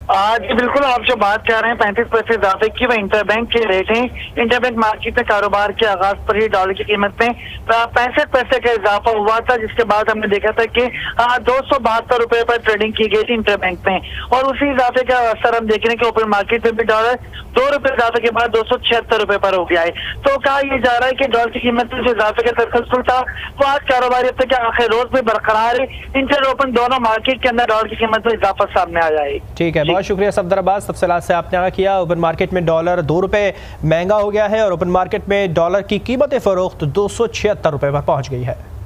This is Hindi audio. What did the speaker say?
जी बिल्कुल, आप जो बात कर रहे हैं 35% इजाफे की, वह इंटरबैंक के रेट हैं। इंटरबैंक मार्केट में कारोबार के आगाज पर ही डॉलर की कीमत में 65 पैसे का इजाफा हुआ था, जिसके बाद हमने देखा था कि 272 रुपए पर ट्रेडिंग की गई थी इंटरबैंक में। और उसी इजाफे का असर हम देख रहे हैं कि ओपन मार्केट में भी डॉलर 2 रुपए इजाफे के बाद 276 रुपए पर हो गया है। तो कहा यह जा रहा है कि डॉलर की कीमत में जो इजाफे का तसलसल था वो आज कारोबारी हफ्ते के आखिर रोज में बरकरार है। इंटर ओपन दोनों मार्केट के अंदर डॉलर की कीमत में इजाफा सामने आ जाए। ठीक है, बहुत शुक्रिया सफदर अब्बास, तफसीलात से आपने आगाह किया। ओपन मार्केट में डॉलर 2 रुपए महंगा हो गया है और ओपन मार्केट में डॉलर की कीमत फरोख्त 276 रुपए पर पहुंच गई है।